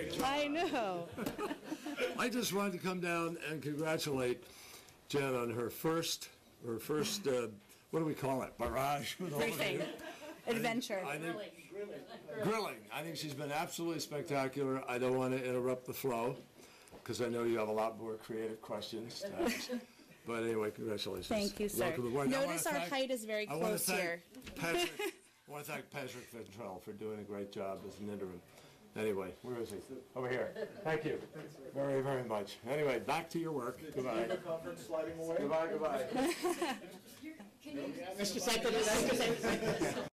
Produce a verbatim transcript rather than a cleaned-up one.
I know. I just wanted to come down and congratulate Jen on her first, her first, uh, what do we call it, barrage? with all of Briefing. you. Adventure. I think, grilling. Grilling. I think she's been absolutely spectacular. I don't want to interrupt the flow, because I know you have a lot more creative questions to ask. But anyway, congratulations. Thank you, sir. Welcome to the board. Notice our thank, height is very I want close to here. thank Patrick, I want to thank Patrick Ventrell for doing a great job as an interim. Anyway, where is he? Over here. Thank you very, very much. Anyway, back to your work. Goodbye. The conference sliding away. Goodbye, goodbye. Mister Secretary,